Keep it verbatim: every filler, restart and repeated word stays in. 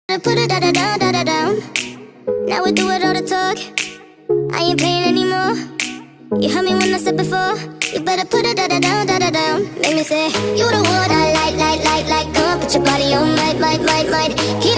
Put it da da down, da da down. Now we do it all the talk. I ain't playing anymore. You heard me when I said before. You better put it da da down, da da down. Make me say, you the one I like, like, like, like. Come on, put your body on, might, might, might, might.